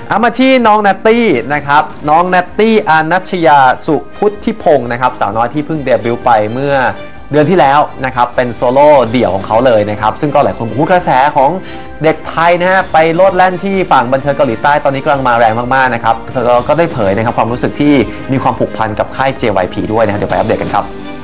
มาที่น้องนัตตี้นะครับน้องนัตตี้อานัชยาสุพุทธิพงศ์นะครับสาวน้อยที่เพิ่งเดบิวต์ไปเมื่อเดือนที่แล้วนะครับเป็นโซโล่เดี่ยวของเขาเลยนะครับซึ่งก็หลายคนพูดกระแสของเด็กไทยนะฮะไปโลดแล่นที่ฝั่งบันเทิงเกาหลีใต้ตอนนี้กำลังมาแรงมากๆนะครับเธอก็ได้เผยนะครับความรู้สึกที่มีความผูกพันกับค่าย JYP ด้วยนะเดี๋ยวไปอัปเดตกันครับ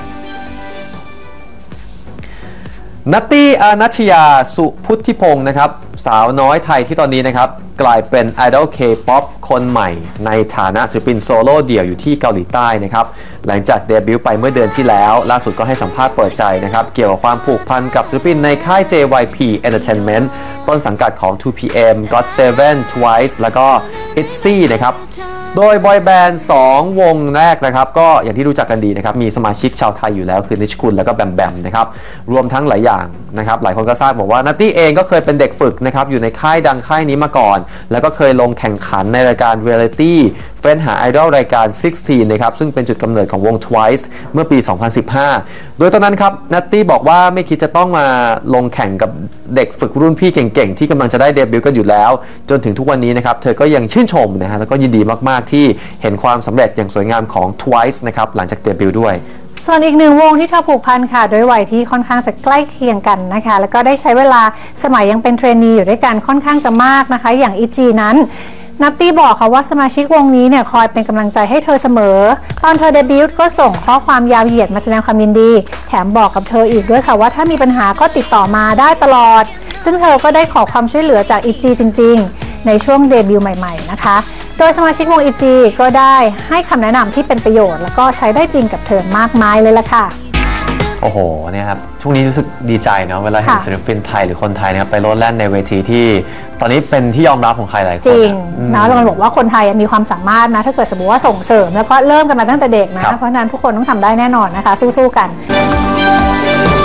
นัตตี้อานัชยาสุพุทธิพงศ์นะครับสาวน้อยไทยที่ตอนนี้นะครับกลายเป็นไอดอลเคป๊อปคนใหม่ในฐานะศิลปินโซโล่เดี่ยวอยู่ที่เกาหลีใต้นะครับหลังจากเดบิวต์ไปเมื่อเดือนที่แล้วล่าสุดก็ให้สัมภาษณ์เปิดใจนะครับเกี่ยวกับความผูกพันกับศิลปินในค่าย JYP Entertainment ต้นสังกัดของ 2PM GOT7 TWICE แล้วก็ ITZY นะครับโดยบอยแบนด์2วงแรกนะครับก็อย่างที่รู้จักกันดีนะครับมีสมาชิกชาวไทยอยู่แล้วคือนิชคุณแล้วก็แบมแบมนะครับรวมทั้งหลายอย่างนะครับหลายคนก็ทราบบอกว่านัตตี้เองก็เคยเป็นเด็กฝึกนะครับอยู่ในค่ายดังค่ายนี้มาก่อนแล้วก็เคยลงแข่งขันในรายการเรียลิตี้เฟ้นหาไอดอลรายการ16นะครับซึ่งเป็นจุดกำเนิดของวง TWICE เมื่อปี 2015 โดยตอนนั้นครับนัตตี้บอกว่าไม่คิดจะต้องมาลงแข่งกับเด็กฝึกรุ่นพี่เก่งๆที่กำลังจะได้เดบิวต์กันอยู่แล้วจนถึงทุกวันนี้นะครับเธอก็ยังชื่นชมนะฮะแล้วก็ยินดีมากๆที่เห็นความสำเร็จอย่างสวยงามของ TWICE นะครับหลังจากเดบิวต์ด้วยส่วนอีกหนึ่งวงที่เธอผูกพันค่ะโดยวัยที่ค่อนข้างจะใกล้เคียงกันนะคะแล้วก็ได้ใช้เวลาสมัยยังเป็นเทรนนีอยู่ด้วยกันค่อนข้างจะมากนะคะอย่าง ITZY นั้นนัตตี้บอกค่ะว่าสมาชิกวงนี้เนี่ยคอยเป็นกำลังใจให้เธอเสมอตอนเธอเดบิวต์ก็ส่งข้อความยาวเหยียดมาแสดงความยินดีแถมบอกกับเธออีกด้วยค่ะว่าถ้ามีปัญหาก็ติดต่อมาได้ตลอดซึ่งเธอก็ได้ขอความช่วยเหลือจาก ITZY จริงๆในช่วงเดบิวต์ใหม่ๆนะคะโดยสมาชิกวง ITZY ก็ได้ให้คำแนะนำที่เป็นประโยชน์แล้วก็ใช้ได้จริงกับเธอมากมายเลยล่ะค่ะโอ้โหเนี่ยครับช่วงนี้รู้สึกดีใจเนาะเวลาเห็นศิลปินไทยหรือคนไทยนะครับไปโลดแล่นในเวทีที่ตอนนี้เป็นที่ยอมรับของใครหลายคนจริงนะเราบอกว่าคนไทยมีความสามารถนะถ้าเกิดสมมติว่าส่งเสริมแล้วก็เริ่มกันมาตั้งแต่เด็กนะเพราะฉะนั้นทุกคนต้องทำได้แน่นอนนะคะสู้ๆกัน